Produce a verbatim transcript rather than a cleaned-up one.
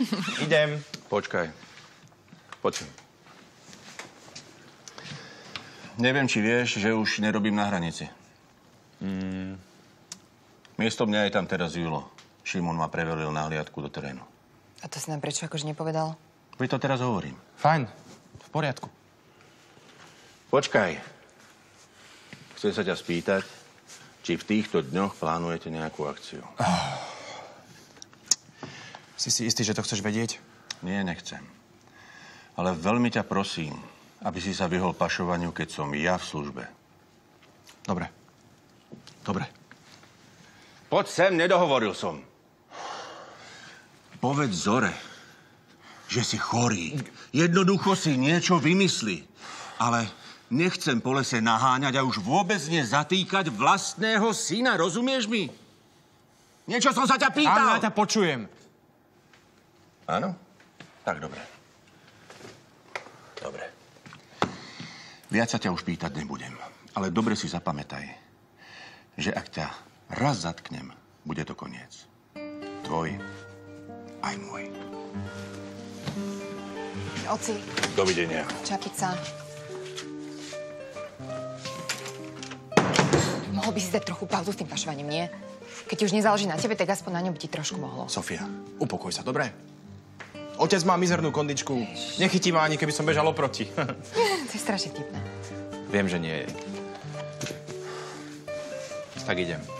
Idem. Počkaj. Poď sem. Neviem, či vieš, že už nerobím na hranici. Mm. Miesto mňa je tam teraz Julo. Šimon ma prevelil na hliadku do terénu. A to si nám prečo akože nepovedal? Veď to teraz hovorím. Fajn. V poriadku. Počkaj. Chcem sa ťa spýtať, či v týchto dňoch plánujete nejakú akciu. Oh. Si si istý, že to chceš vedieť? Nie, nechcem. Ale veľmi ťa prosím, aby si sa vyhol pašovaniu, keď som ja v službe. Dobre. Dobre. Poď sem, nedohovoril som. Povedz Zore, že si chorý. Jednoducho si niečo vymyslí. Ale nechcem po lese naháňať a už vôbec nezatýkať vlastného syna, rozumieš mi? Niečo som sa ťa pýtal. Áno, ja ťa počujem. Áno? Tak dobre. Dobre. Viac sa ťa už pýtať nebudem. Ale dobre si zapamätaj, že ak ťa raz zatknem, bude to koniec. Tvoj aj môj. Oci. Dovidenia. Čapica. Mohol by si dať trochu pauzu s tým pašovaním, nie? Keď ti už nezáleží na tebe, tak aspoň na ňom by ti trošku mohlo. Sofia, upokoj sa, dobre? Otec má mizernú kondičku. Nechytí ma ani, keby som bežal oproti. To je strašne vtipné. Viem, že nie je. Tak idem.